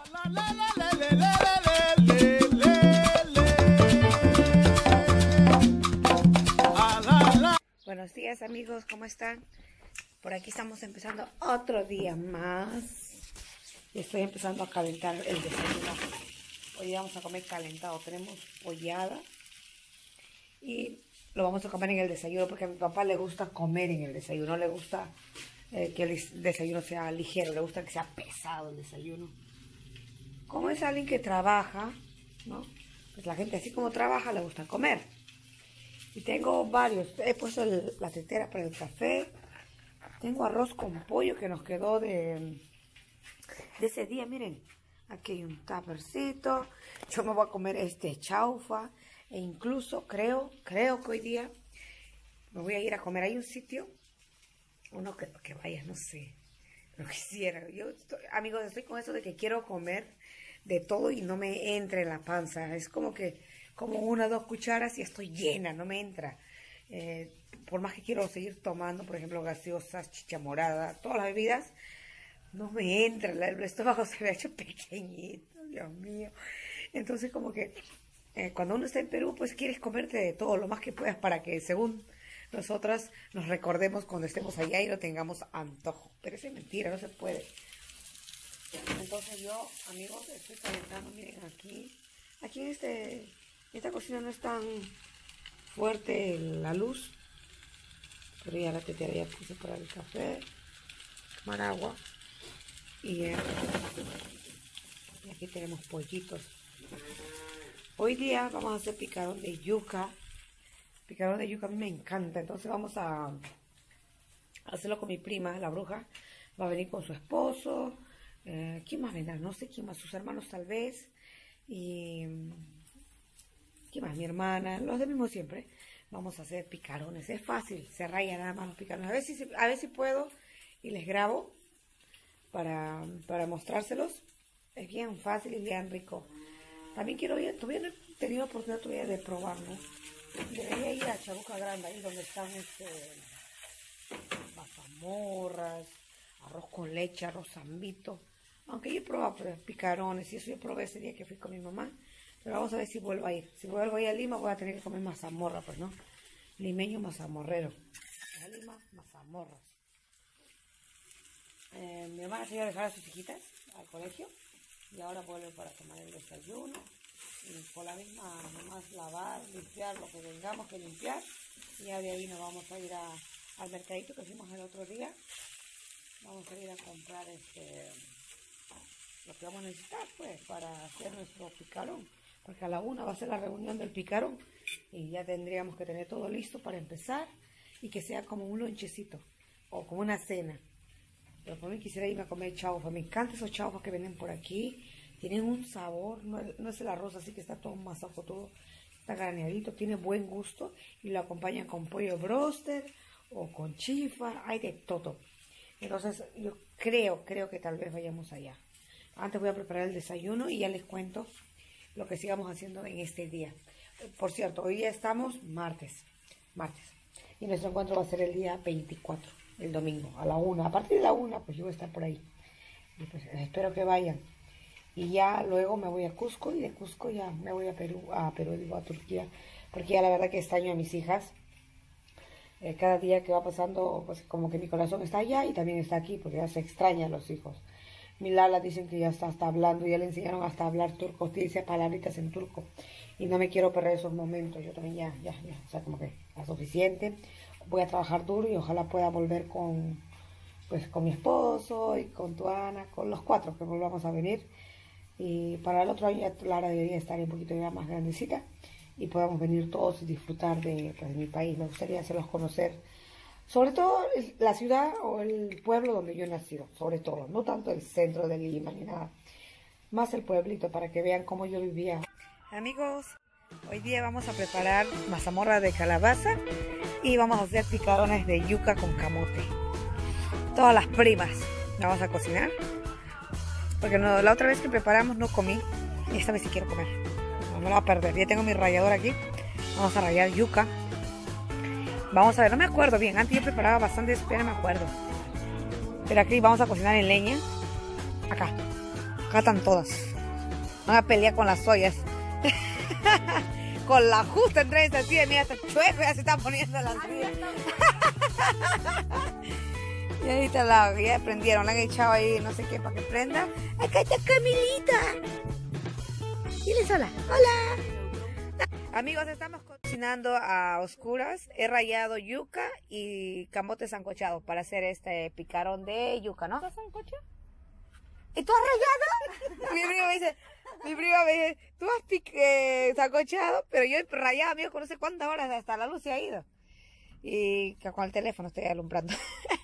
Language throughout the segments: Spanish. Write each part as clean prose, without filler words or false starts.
Buenos días amigos, ¿cómo están? Por aquí estamos empezando otro día más. Y estoy empezando a calentar el desayuno. Hoy vamos a comer calentado. Tenemos pollada y lo vamos a comer en el desayuno porque a mi papá le gusta comer en el desayuno. No le gusta que el desayuno sea ligero, le gusta que sea pesado el desayuno. Como es alguien que trabaja, ¿no? Pues la gente así como trabaja le gusta comer. Y tengo varios. He puesto la tetera para el café. Tengo arroz con pollo que nos quedó de ese día. Miren, aquí hay un tuppercito. Yo me voy a comer este chaufa. E incluso creo que hoy día me voy a ir a comer. Hay un sitio, uno que vaya, no sé, lo quisiera. Yo, amigos, estoy con eso de que quiero comer de todo y no me entre en la panza. Es como que como 1 o 2 cucharas y estoy llena, no me entra. Por más que quiero seguir tomando, por ejemplo, gaseosas, chicha morada, todas las bebidas, no me entra. El estómago se me ha hecho pequeñito, Dios mío. Entonces como que cuando uno está en Perú, pues quieres comerte de todo lo más que puedas para que según nosotras nos recordemos cuando estemos allá y no tengamos antojo. Pero eso es mentira, no se puede. Entonces yo, amigos, estoy calentando, miren, aquí en esta cocina no es tan fuerte la luz, pero ya la tetera ya puse para el café, tomar agua y aquí tenemos pollitos. Hoy día vamos a hacer picarón de yuca. Picarón de yuca a mí me encanta, entonces vamos a hacerlo con mi prima, la bruja. Va a venir con su esposo. ¿Quién más vendrá? No sé quién más, sus hermanos tal vez. Y ¿quién más? Mi hermana, los de mismo siempre. Vamos a hacer picarones, es fácil, se raya nada más los picarones. A ver si puedo y les grabo para mostrárselos. Es bien fácil y bien rico. También quiero ir, todavía no he tenido oportunidad todavía de probarlo. Debería ir a Chabuca Grande, ahí donde están mazamorras, arroz con leche, arroz zambito. Aunque yo he probado picarones y eso yo probé ese día que fui con mi mamá. Pero vamos a ver si vuelvo a ir. Si vuelvo a ir a Lima voy a tener que comer mazamorra, pues no. Limeño mazamorrero. A Lima, mazamorras. Mi hermana se iba a dejar a sus hijitas al colegio. Y ahora vuelve para tomar el desayuno. Y por la misma, nomás lavar, limpiar lo que tengamos que limpiar. Y ya de ahí nos vamos a ir al mercadito que fuimos el otro día. Vamos a ir a comprar lo que vamos a necesitar, pues, para hacer nuestro picarón. Porque a la 1 va a ser la reunión del picarón. Y ya tendríamos que tener todo listo para empezar. Y que sea como un lonchecito. O como una cena. Pero por mí quisiera irme a comer chaufa. Me encantan esos chaufas que venden por aquí. Tienen un sabor. No es el arroz así que está todo masajo, todo está graneadito. Tiene buen gusto. Y lo acompañan con pollo broster o con chifa. Hay de todo. Entonces yo creo que tal vez vayamos allá. Antes voy a preparar el desayuno y ya les cuento lo que sigamos haciendo en este día. Por cierto, hoy ya estamos martes. Y nuestro encuentro va a ser el día 24, el domingo, a la 1. A partir de la 1, pues yo voy a estar por ahí. Y pues espero que vayan. Y ya luego me voy a Cusco y de Cusco ya me voy a Perú, a Turquía. Porque ya la verdad que extraño a mis hijas. Cada día que va pasando, pues como que mi corazón está allá y también está aquí, porque ya se extrañan los hijos. Mi Lala dicen que ya está hasta hablando, ya le enseñaron hasta hablar turco, dice palabritas en turco. Y no me quiero perder esos momentos, yo también ya, o sea, como que es suficiente. Voy a trabajar duro y ojalá pueda volver con mi esposo y con Tuana, con los 4 que volvamos a venir. Y para el otro año ya Lara debería estar un poquito ya más grandecita y podamos venir todos y disfrutar de mi país. Me gustaría hacerlos conocer, sobre todo la ciudad o el pueblo donde yo he nacido, sobre todo, no tanto el centro de Lima ni nada, más el pueblito para que vean cómo yo vivía. Amigos, hoy día vamos a preparar mazamorra de calabaza y vamos a hacer picarones de yuca con camote. Todas las primas la vamos a cocinar, porque no, la otra vez que preparamos no comí y esta vez sí quiero comer. No me la voy a perder. Ya tengo mi rallador aquí. Vamos a rallar yuca. Vamos a ver, no me acuerdo bien. Antes yo preparaba bastante, pero no me acuerdo. Pero aquí vamos a cocinar en leña. Acá. Acá están todas. Van a pelear con las ollas. Con la justa entre esta silla. Mira, hasta chueco ya se está poniendo la silla. Y ahí está ya prendieron, la han echado ahí, no sé qué, para que prenda. Acá está Camilita. Dile sola. Hola. Amigos, estamos cocinando a oscuras. He rallado yuca y camote sancochado para hacer este picarón de yuca, ¿no? ¿Estás sancochado? ¿Y tú has rallado? mi prima me dice, tú has sancochado, pero yo he rallado, amigo, con no sé cuántas horas, hasta la luz se ha ido. Y con el teléfono estoy alumbrando.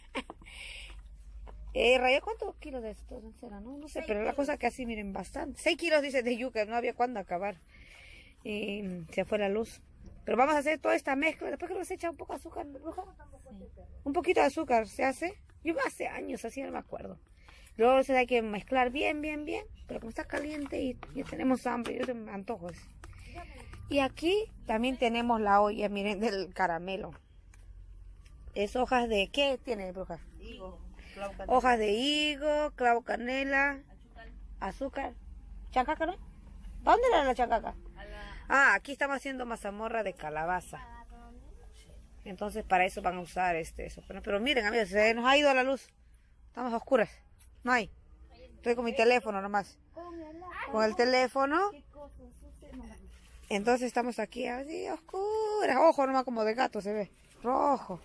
Rayé cuántos kilos de esto, no sé, pero la cosa que así, miren, bastante. 6 kilos, dice, de yuca, no había cuándo acabar. Y se fue la luz. Pero vamos a hacer toda esta mezcla, después que nos echa un poco de azúcar, ¿bruja? Un poquito de azúcar, ¿se hace? Yo hace años, así no me acuerdo. Luego se hay que mezclar bien, pero como está caliente y ya tenemos hambre, yo me antojo. Y aquí también tenemos la olla, miren, del caramelo. Es hojas de, ¿qué tiene, bruja? Higo. Hojas de higo, clavo canela, azúcar, chancaca, ¿no? ¿Para dónde era la chancaca? Ah, aquí estamos haciendo mazamorra de calabaza. Entonces para eso van a usar eso. Pero miren, amigos, se nos ha ido la luz. Estamos a oscuras. No hay. Estoy con mi teléfono nomás. Con el teléfono. Entonces estamos aquí así oscuras. Ojo nomás como de gato se ve. Rojo.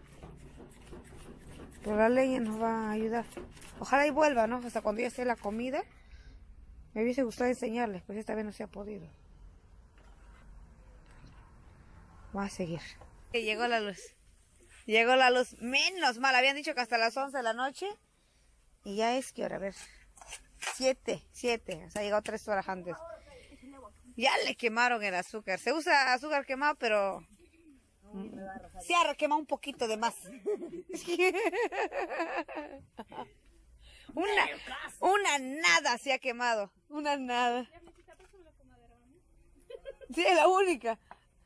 Pero la leña nos va a ayudar. Ojalá y vuelva, ¿no? Hasta cuando ya esté la comida. Me hubiese gustado enseñarles, pues esta vez no se ha podido. Vamos a seguir. Llegó la luz. Llegó la luz. Menos mal. Habían dicho que hasta las 11 de la noche. Y ya es, ¿qué hora? A ver. 7. O sea, llegó 3 horas antes. Ya le quemaron el azúcar. Se usa azúcar quemado, pero... se ha quemado un poquito de más. Una nada se ha quemado. Una nada. Sí, es la única.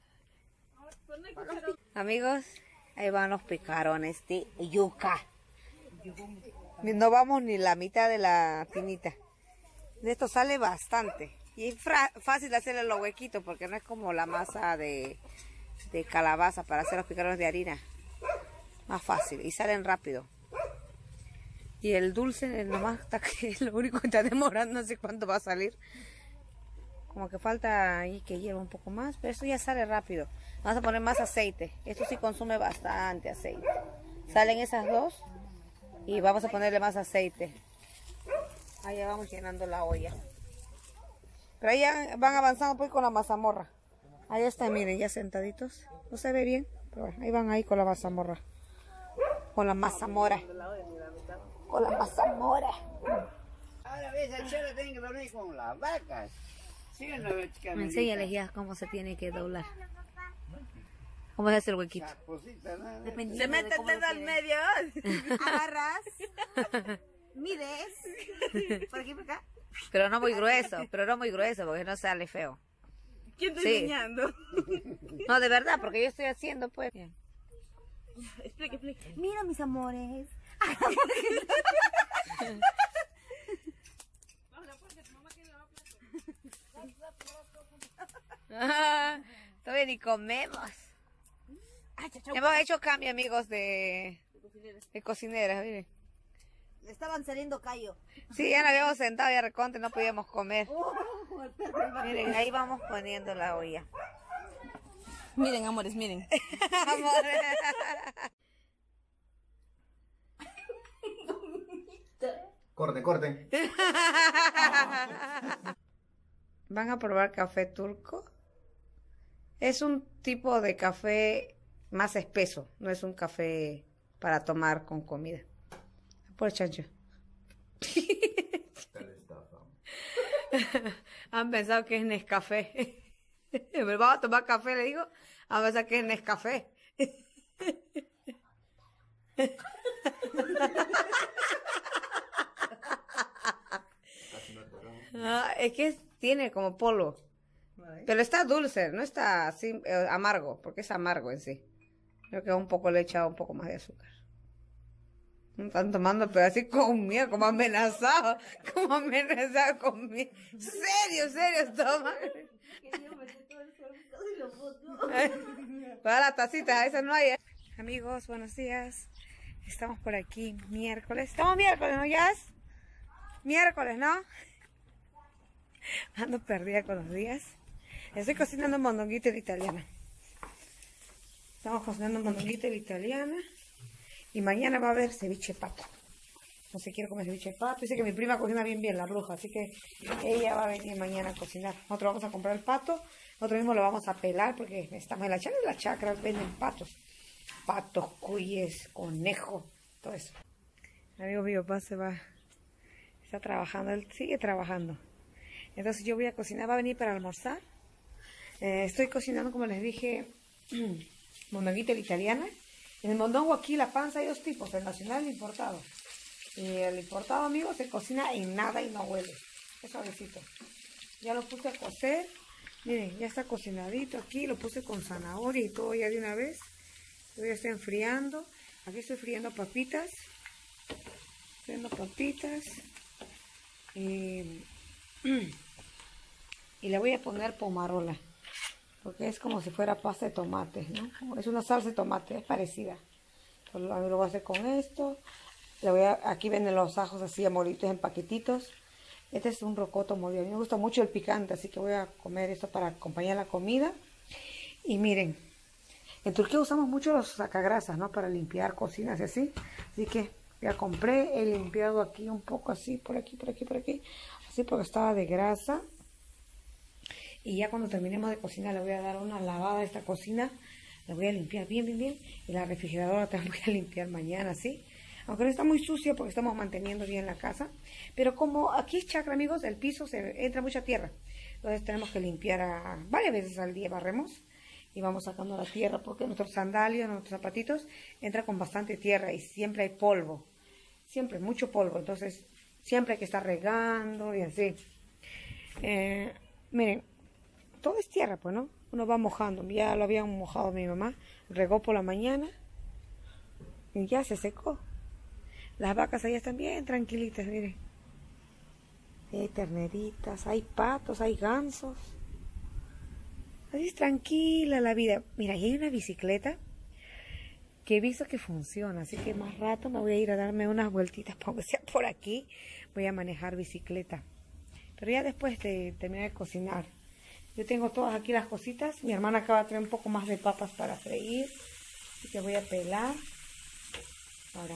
Amigos, ahí van los picarones de yuca. No vamos ni la mitad de la tinita. De esto sale bastante. Y es fácil hacerle los huequitos porque no es como la masa de calabaza para hacer los picarones de harina. Más fácil y salen rápido. Y el dulce nomás está que es lo único que está demorando, no sé cuánto va a salir. Como que falta ahí que lleve un poco más, pero eso ya sale rápido. Vamos a poner más aceite. Esto sí consume bastante aceite. Salen esas dos y vamos a ponerle más aceite. Ahí ya vamos llenando la olla. Pero ahí ya van avanzando pues con la mazamorra. Ahí está, miren, ya sentaditos. No se ve bien, pero bueno, ahí van ahí con la mazamorra. Con la mazamorra. Con la mazamorra. Ahora ves, el chero tiene que dormir con las vacas. Sí, no, Enséñales ya cómo se tiene que doblar. ¿Cómo se hace el huequito? Se mete el dedo al medio. Agarras, mides, por aquí por acá. Pero no muy grueso, porque no sale feo. ¿Quién está enseñando? No, de verdad, porque yo estoy haciendo pues. Explique. Mira, mis amores. Todavía ni comemos. Hemos hecho cambio, amigos, de cocineras, miren. Le estaban saliendo callo. Sí, ya nos habíamos sentado ya recontra, no podíamos comer. Miren, ahí vamos poniendo la olla. Miren, amores, miren. Corten. ¿Van a probar café turco? Es un tipo de café más espeso, no es un café para tomar con comida. Por chancho. Han pensado que es Nescafé. Me vamos a tomar café, le digo. Han pensado que es Nescafé. Es que tiene como polvo. Pero está dulce, no está así amargo, porque es amargo en sí. Creo que un poco le he echado un poco más de azúcar. Están tomando, pero así con miedo, como amenazado conmigo. Serio, toma. Para la tacita, esa no hay. Amigos, buenos días. Estamos por aquí miércoles. Estamos miércoles, ¿no, Jazz? Miércoles, ¿no? Ando perdida con los días. Estoy cocinando mondonguita a la italiana. Estamos cocinando mondonguita a la italiana. Y mañana va a haber ceviche de pato. No sé, quiero comer ceviche de pato. Dice que mi prima cocina bien, la bruja. Así que ella va a venir mañana a cocinar. Nosotros vamos a comprar el pato. Nosotros mismos lo vamos a pelar porque estamos en la chacra venden patos. Patos, cuyes, conejo, todo eso. Amigo, mi papá está trabajando, él sigue trabajando. Entonces yo voy a cocinar, va a venir para almorzar. Estoy cocinando, como les dije, mondonguita a la italiana. En el mondongo aquí, la panza, hay dos tipos, el nacional y el importado. Y el importado, amigos, se cocina en nada y no huele. Es suavecito. Ya lo puse a cocer. Miren, ya está cocinadito aquí. Lo puse con zanahoria y todo ya de una vez. Yo ya estoy enfriando. Aquí estoy friendo papitas. Y le voy a poner pomarola. Porque es como si fuera pasta de tomate, ¿no? Es una salsa de tomate, es parecida. Entonces, lo voy a hacer con esto. Aquí venden los ajos así amolitos en paquetitos. Este es un rocoto molido. A mí me gusta mucho el picante, así que voy a comer esto para acompañar la comida. Y miren, en Turquía usamos mucho los sacagrasas, ¿no? Para limpiar cocinas y así. Así que ya compré, he limpiado aquí un poco así, por aquí. Así porque estaba de grasa. Y ya cuando terminemos de cocinar le voy a dar una lavada a esta cocina. La voy a limpiar bien. Y la refrigeradora también voy a limpiar mañana, ¿sí? Aunque no está muy sucia porque estamos manteniendo bien la casa. Pero como aquí es chacra, amigos, el piso entra mucha tierra. Entonces tenemos que limpiar varias veces al día, barremos. Y vamos sacando la tierra porque nuestros sandalios, nuestros zapatitos, entra con bastante tierra y siempre hay polvo. Siempre, mucho polvo. Entonces siempre hay que estar regando y así. Miren. Todo es tierra, pues, ¿no? Uno va mojando. Ya lo habían mojado mi mamá. Regó por la mañana. Y ya se secó. Las vacas allá están bien tranquilitas, miren. Hay terneritas, hay patos, hay gansos. Así es tranquila la vida. Mira, y hay una bicicleta que he visto que funciona. Así que más rato me voy a ir a darme unas vueltitas, aunque sea por aquí. Voy a manejar bicicleta. Pero ya después de terminar de cocinar. Yo tengo todas aquí las cositas. Mi hermana acaba de traer un poco más de papas para freír. Así que voy a pelar para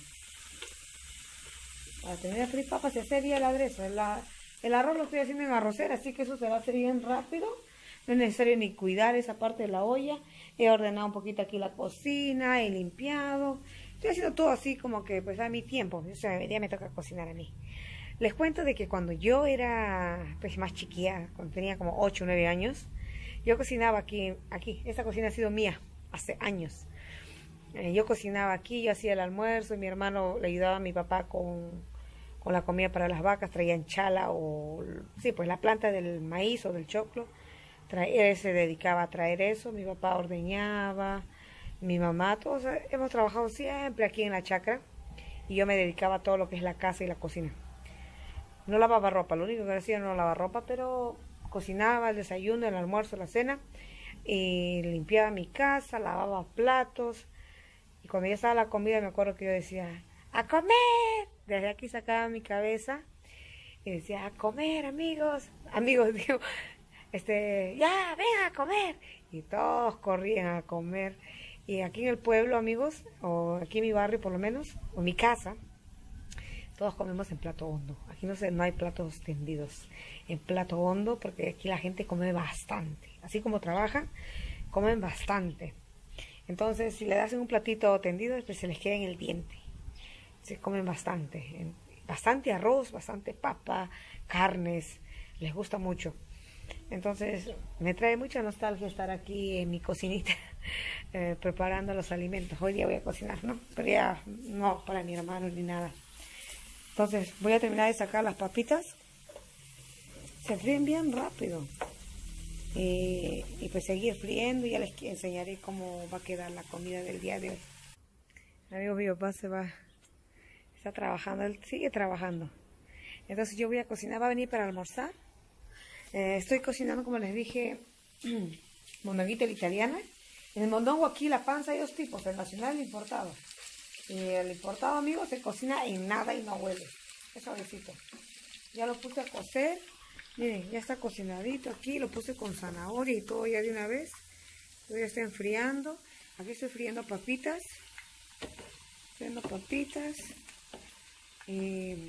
tener a freír papas y hacer ya el aderezo. El arroz lo estoy haciendo en arrocera, así que eso se va a hacer bien rápido. No es necesario ni cuidar esa parte de la olla. He ordenado un poquito aquí la cocina, he limpiado. Estoy haciendo todo así como que pues a mi tiempo. O sea, hoy día me toca cocinar a mí. Les cuento de que cuando yo era pues más chiquilla, cuando tenía como 8 o 9 años, yo cocinaba aquí. Esta cocina ha sido mía hace años. Yo cocinaba aquí, yo hacía el almuerzo, y mi hermano le ayudaba a mi papá con la comida para las vacas, traían chala sí, pues la planta del maíz o del choclo. Él se dedicaba a traer eso, mi papá ordeñaba, mi mamá, todos hemos trabajado siempre aquí en la chacra y yo me dedicaba a todo lo que es la casa y la cocina. No lavaba ropa, lo único que hacía no lavaba ropa, pero cocinaba el desayuno, el almuerzo, la cena, y limpiaba mi casa, lavaba platos, y cuando ya estaba la comida me acuerdo que yo decía, ¡a comer! Desde aquí sacaba mi cabeza y decía, ¡a comer, amigos! Amigos, digo, ya, ven a comer. Y todos corrían a comer. Y aquí en el pueblo, amigos, o aquí en mi barrio por lo menos, o en mi casa, todos comemos en plato hondo. Aquí no hay platos tendidos. En plato hondo, porque aquí la gente come bastante. Así como trabajan, comen bastante. Entonces, si le das un platito tendido, pues se les queda en el diente. Se comen bastante. Bastante arroz, bastante papa, carnes. Les gusta mucho. Entonces, me trae mucha nostalgia estar aquí en mi cocinita preparando los alimentos. Hoy día voy a cocinar, ¿no? Pero ya no para mi hermano ni nada. Entonces voy a terminar de sacar las papitas. Se fríen bien rápido. Y pues seguir friendo y ya les enseñaré cómo va a quedar la comida del día de hoy. Amigo, mi papá se va Está trabajando, él sigue trabajando. Entonces yo voy a cocinar, va a venir para almorzar. Estoy cocinando, como les dije, mondonguita italiana. En el mondongo aquí la panza hay dos tipos, el nacional y el importado. Y el importado, amigos, se cocina en nada y no huele. Es suavecito. Ya lo puse a cocer. Miren, ya está cocinadito aquí. Lo puse con zanahoria y todo ya de una vez. Todo ya está enfriando. Aquí estoy friendo papitas. Friendo papitas. Y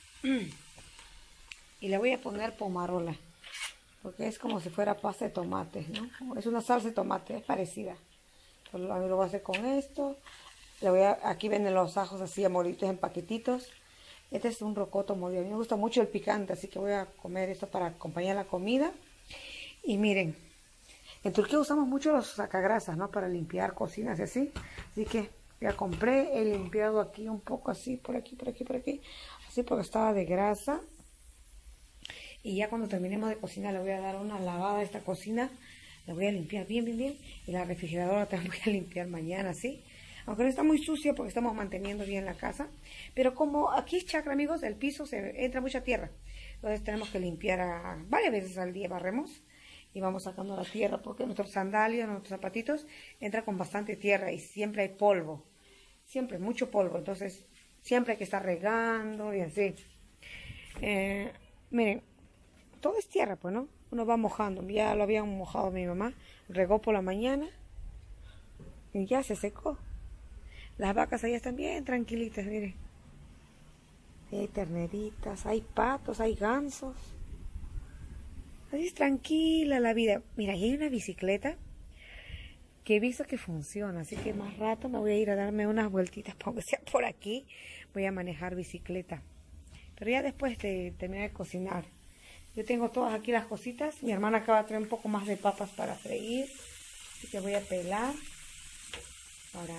le voy a poner pomarola. Porque es como si fuera pasta de tomate, ¿no? Es una salsa de tomate, es parecida. Pues lo voy a hacer con esto. Aquí venden los ajos así amolitos en paquetitos. Este es un rocoto molido. A mí me gusta mucho el picante, así que voy a comer esto para acompañar la comida. Y miren, en Turquía usamos mucho los sacagrasas, ¿no? Para limpiar cocinas y así. Así que ya compré, he limpiado aquí un poco así, por aquí, por aquí, por aquí. Así porque estaba de grasa. Y ya cuando terminemos de cocinar le voy a dar una lavada a esta cocina. La voy a limpiar bien, bien, bien. Y la refrigeradora también voy a limpiar mañana, ¿sí? Aunque no está muy sucia porque estamos manteniendo bien la casa. Pero como aquí es chacra, amigos, el piso se entra mucha tierra. Entonces tenemos que limpiar varias veces al día, barremos. Y vamos sacando la tierra porque nuestros sandalias, nuestros zapatitos, entran con bastante tierra y siempre hay polvo. Siempre, mucho polvo. Entonces siempre hay que estar regando y así. Miren. Todo es tierra, pues, ¿no? Uno va mojando. Ya lo habían mojado mi mamá. Regó por la mañana. Y ya se secó. Las vacas allá están bien tranquilitas, miren. Ahí hay terneritas, hay patos, hay gansos. Así es tranquila la vida. Mira, ahí hay una bicicleta que he visto que funciona. Así que más rato me voy a ir a darme unas vueltitas, aunque sea por aquí. Voy a manejar bicicleta. Pero ya después de terminar de cocinar. Yo tengo todas aquí las cositas. Mi hermana acaba de traer un poco más de papas para freír. Así que voy a pelar para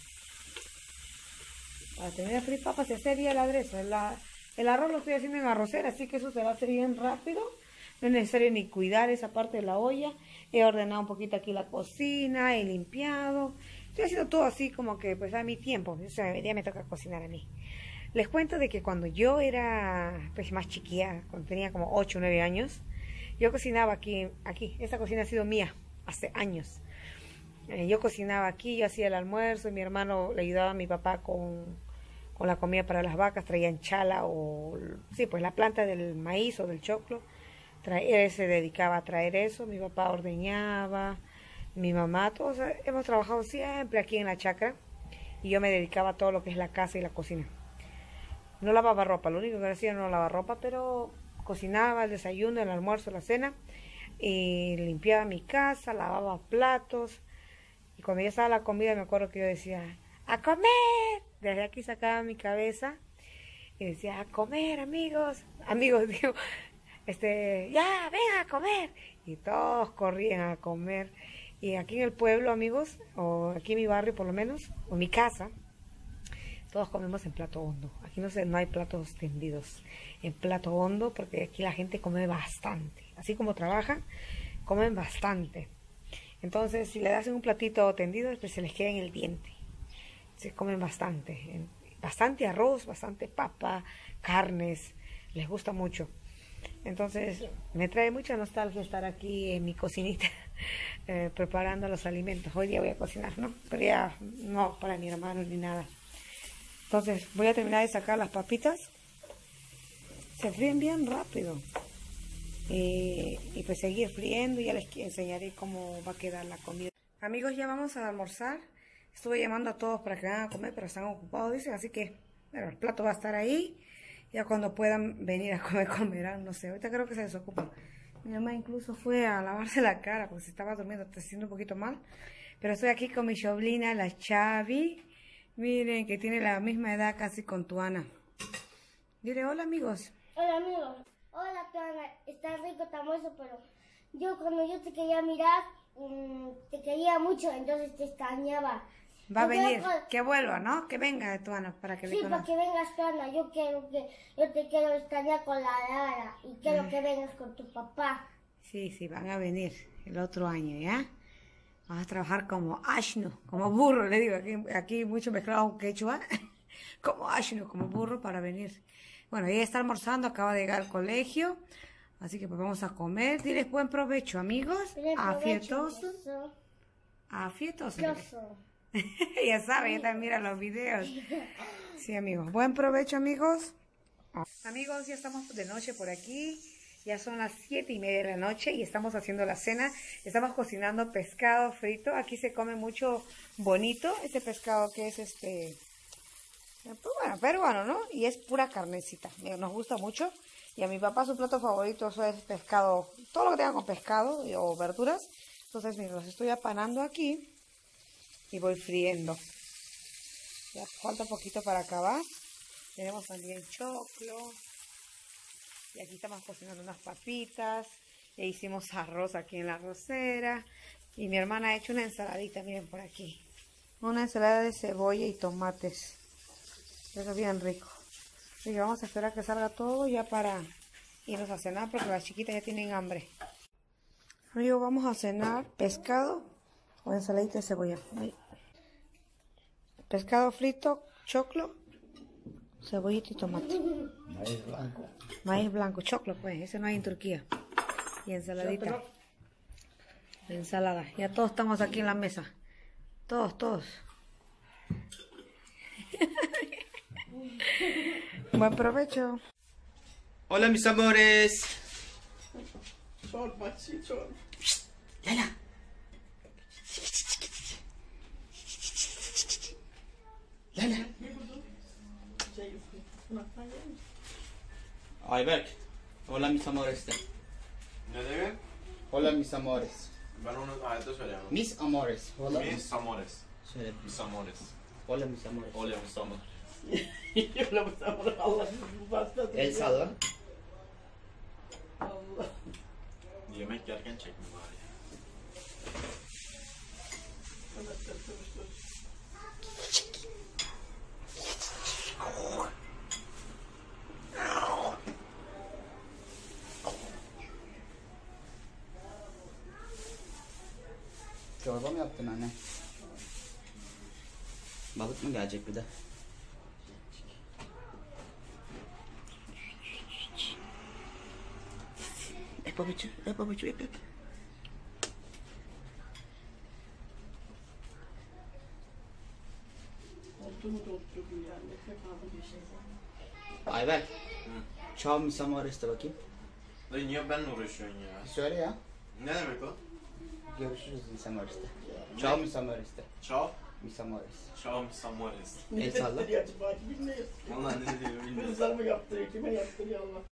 tener a freír papas y hacer ya el aderezo. El arroz lo estoy haciendo en arrocera, así que eso se va a hacer bien rápido. No es necesario ni cuidar esa parte de la olla. He ordenado un poquito aquí la cocina, he limpiado. Estoy haciendo todo así como que pues a mi tiempo. O sea, hoy día me toca cocinar a mí. Les cuento de que cuando yo era pues más chiquilla, cuando tenía como 8 o 9 años, yo cocinaba aquí. Esta cocina ha sido mía hace años. Yo cocinaba aquí, yo hacía el almuerzo, y mi hermano le ayudaba a mi papá con la comida para las vacas, traían chala o, sí, pues la planta del maíz o del choclo. Él se dedicaba a traer eso, mi papá ordeñaba, mi mamá, todos hemos trabajado siempre aquí en la chacra y yo me dedicaba a todo lo que es la casa y la cocina. No lavaba ropa, lo único que hacía no lavaba ropa, pero cocinaba el desayuno, el almuerzo, la cena, y limpiaba mi casa, lavaba platos, y cuando ya estaba la comida me acuerdo que yo decía, ¡a comer! Desde aquí sacaba mi cabeza y decía, ¡a comer, amigos! Amigos, digo, ya, ven a comer. Y todos corrían a comer. Y aquí en el pueblo, amigos, o aquí en mi barrio por lo menos, o en mi casa, todos comemos en plato hondo. Aquí no hay platos tendidos. En plato hondo, porque aquí la gente come bastante. Así como trabajan, comen bastante. Entonces, si le das un platito tendido, pues se les queda en el diente. Se comen bastante. Bastante arroz, bastante papa, carnes. Les gusta mucho. Entonces, me trae mucha nostalgia estar aquí en mi cocinita preparando los alimentos. Hoy día voy a cocinar, ¿no? Pero ya no para mi hermano ni nada. Entonces voy a terminar de sacar las papitas. Se fríen bien rápido. Y pues seguir friendo y ya les enseñaré cómo va a quedar la comida. Amigos, ya vamos a almorzar. Estuve llamando a todos para que vengan a comer, pero están ocupados, dicen. Así que bueno, el plato va a estar ahí. Ya cuando puedan venir a comer, comerán. No sé, ahorita creo que se desocupan. Mi mamá incluso fue a lavarse la cara porque se estaba durmiendo, está haciendo un poquito mal. Pero estoy aquí con mi sobrina, la Chavi. Miren, que tiene la misma edad casi con Tuana. Dile, hola amigos. Hola amigos. Hola Tuana. Está rico, está hermoso, pero cuando yo te quería mirar, te quería mucho, entonces te extrañaba. Va a venir, que vuelva, ¿no? Que venga Tuana para que le conozca. Sí, para que vengas Tuana. Yo te quiero extrañar con la Lara y quiero que vengas con tu papá. Sí, van a venir el otro año, ¿ya? Vamos a trabajar como ashno, como burro, le digo, aquí mucho mezclado con quechua. como asno, como burro para venir. Bueno, ella está almorzando, acaba de llegar al colegio. Así que pues vamos a comer. Diles buen provecho, amigos. Afietoso. Afietoso. Ya sabe, ella también mira los videos. Sí, amigos. Buen provecho, amigos. Amigos, ya estamos de noche por aquí. Ya son las 7:30 de la noche y estamos haciendo la cena. Estamos cocinando pescado frito. Aquí se come mucho bonito. Este pescado que es pues bueno, peruano, ¿no? Y es pura carnecita. Nos gusta mucho. Y a mi papá su plato favorito eso es pescado. Todo lo que tenga con pescado o verduras. Entonces, miren, los estoy apanando aquí. Y voy friendo. Ya falta un poquito para acabar. Tenemos también choclo. Y aquí estamos cocinando unas papitas. E hicimos arroz aquí en la arrocera. Y mi hermana ha hecho una ensaladita, miren por aquí. Una ensalada de cebolla y tomates. Eso es bien rico. Así que vamos a esperar que salga todo ya para irnos a cenar porque las chiquitas ya tienen hambre. Amigos, vamos a cenar pescado o ensaladita de cebolla. Ahí. Pescado frito, choclo, cebollita y tomate. Maíz blanco. Maíz blanco, choclo pues, ese no hay en Turquía. Y ensaladita. Ensalada. Ya todos estamos aquí en la mesa. Todos. Buen provecho. Hola mis amores. Lala. Lala. Ayberk. Hola mis amores de. Ne demek? Hola mis amores. Ben onu hayatta söyleyemem. Mis amores. Hola. Mis amores. Söyle. Mis amores. Hola mis amores. Olya mis amor. El salón. Yemek yerken çekme bari. Çorba mı yaptın anne? Balık mı gelecek bir de? Babacığım, babacığım, hep. Ayberk. Ciao mis amores de bakayım. Dayı niye benimle uğraşıyorsun ya? Söyle ya. Ne demek o? Görüşürüz mis amores de. Ciao mis amores de. Ciao. Mis amores. Ciao mis amores. El salla. Vallahi ne diyor bilmiyorum. Kızlar mı yaptırıyor, kime yaptırıyor Allah.